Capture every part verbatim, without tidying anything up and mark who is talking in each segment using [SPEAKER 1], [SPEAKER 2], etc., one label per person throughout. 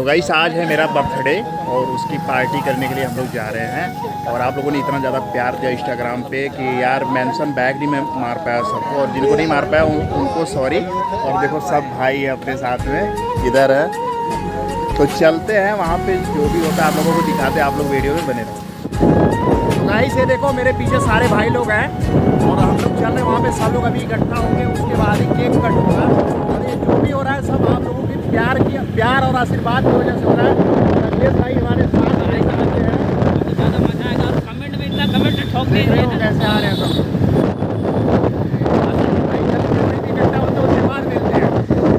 [SPEAKER 1] Guys आज है मेरा बर्थडे और उसकी पार्टी करने के लिए हम लोग जा रहे हैं। और आप लोगों ने इतना ज़्यादा प्यार दिया इंस्टाग्राम पे कि यार मेंशन बैक नहीं मैं मार पाया सबको, और जिनको नहीं मार पाया उन, उनको सॉरी। और देखो सब भाई अपने साथ में इधर है, तो चलते हैं वहाँ पे जो भी होता है आप लोगों को दिखाते हैं, आप लोग वीडियो में बने रहो। तो गाइस ये देखो मेरे पीछे सारे भाई लोग हैं और हम लोग चल रहे हैं वहाँ पे, सब लोग अभी इकट्ठा होंगे, उसके बाद ही केक कट होगा। और ये जो भी हो रहा है सब आप लोगों की प्यार की प्यार और आशीर्वाद की वजह से हो रहा है। अखिलेश भाई हमारे साथ आए करते हैं, ज़्यादा मजा आएगा। और कमेंट में इतना कमेंट ठोक दे रहे हो कैसे आ रहे हैं सब भाई, जब इकट्ठा होते उसके बाद मिलते हैं।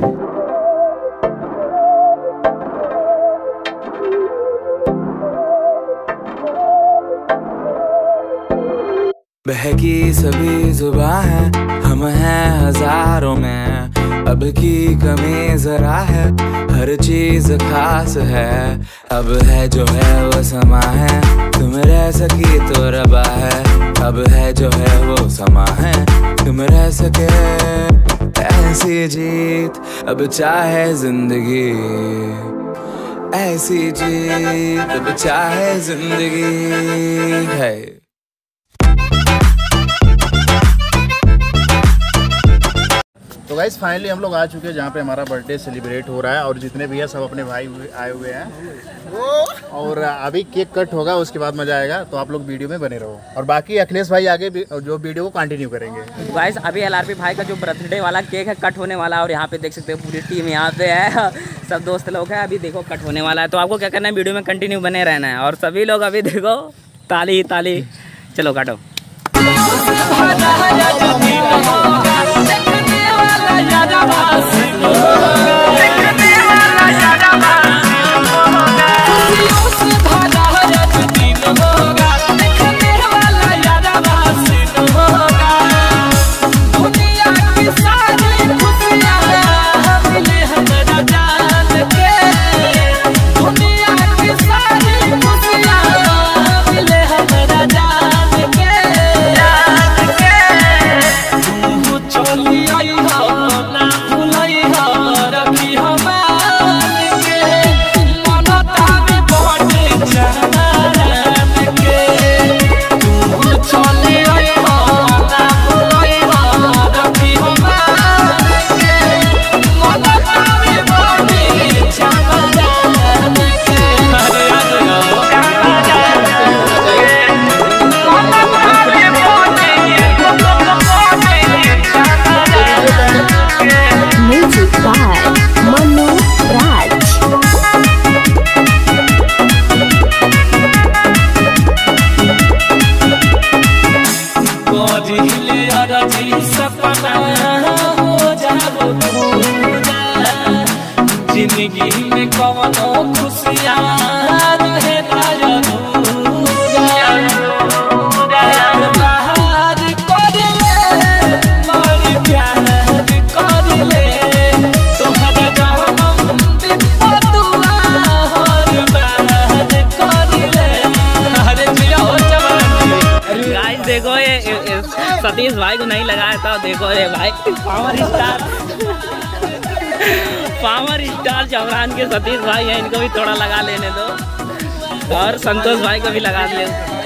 [SPEAKER 2] बहकी सभी जुबां है, हम हैं हजारों में, अब की कमी जरा है, हर चीज खास है। अब है जो है वो समा है, तुम रह सकी तो रबा है। अब है जो है वो समा है, तुम रह सके ऐसी जीत, अब चाहे जिंदगी ऐसी जीत, अब चाहे जिंदगी है।
[SPEAKER 1] तो गाइस फाइनली हम लोग आ चुके हैं जहाँ पे हमारा बर्थडे सेलिब्रेट हो रहा है, और जितने भी है सब अपने भाई आए हुए हैं। और अभी केक कट होगा, उसके बाद मजा आएगा, तो आप लोग वीडियो में बने रहो। और बाकी अखिलेश भाई आगे भी जो वीडियो को कंटिन्यू करेंगे।
[SPEAKER 3] तो गाइस अभी एलआरपी भाई का जो बर्थडे वाला केक है कट होने वाला है, और यहाँ पे देख सकते हो पूरी टीम यहाँ पे है, सब दोस्त लोग हैं। अभी देखो कट होने वाला है, तो आपको क्या करना है, वीडियो में कंटिन्यू बने रहना है। और सभी लोग अभी देखो ताली ही ताली, चलो काटो।
[SPEAKER 2] जिंदगी में कवनो खुशियाँ रहे ना
[SPEAKER 3] देखो ये सतीश भाई को नहीं लगाया था, देखो ये भाई पावर स्टार पावर स्टार चमरान के सतीश भाई हैं, इनको भी थोड़ा लगा लेने दो, और संतोष भाई को भी लगा ले।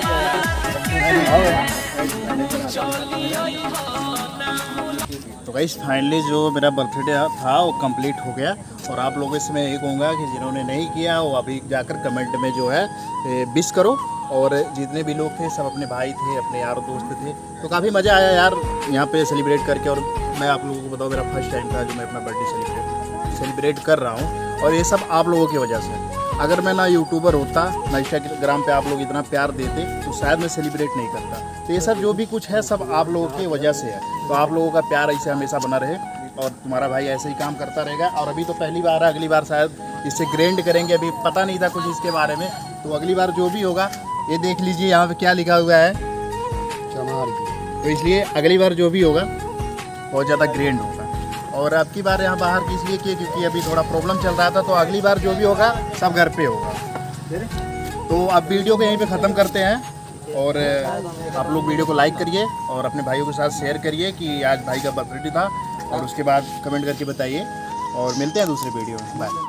[SPEAKER 1] तो गाइस फाइनली जो मेरा बर्थडे था वो कंप्लीट हो गया। और आप लोगों से मैं ये कहूँगा कि जिन्होंने नहीं किया वो अभी जाकर कमेंट में जो है विश करो। और जितने भी लोग थे सब अपने भाई थे, अपने यार दोस्त थे, तो काफ़ी मज़ा आया यार यहाँ पे सेलिब्रेट करके। और मैं आप लोगों को बताऊँ मेरा फर्स्ट टाइम था जो मैं अपना बर्थडे सेलिब्रेट सेलिब्रेट कर रहा हूँ, और ये सब आप लोगों की वजह से। अगर मैं ना यूट्यूबर होता, ना इंस्टाग्राम पे आप लोग इतना प्यार देते, तो शायद मैं सेलिब्रेट नहीं करता। तो ये सब जो भी कुछ है सब आप लोगों की वजह से है। तो आप लोगों का प्यार ऐसे हमेशा बना रहे, और तुम्हारा भाई ऐसे ही काम करता रहेगा। और अभी तो पहली बार है, अगली बार शायद इससे ग्रैंड करेंगे, अभी पता नहीं था कुछ इसके बारे में। तो अगली बार जो भी होगा, ये देख लीजिए यहाँ पे क्या लिखा हुआ है चमार। तो इसलिए अगली बार जो भी होगा बहुत ज़्यादा ग्रैंड होगा। और अब की बार यहाँ बाहर की इसलिए किए क्योंकि अभी थोड़ा प्रॉब्लम चल रहा था, तो अगली बार जो भी होगा सब घर पे होगा। तो अब वीडियो को यहीं पे ख़त्म करते हैं, और आप लोग वीडियो को लाइक करिए और अपने भाइयों के साथ शेयर करिए कि आज भाई का बर्थडे था, और उसके बाद कमेंट करके बताइए, और मिलते हैं दूसरे वीडियो में। बाय।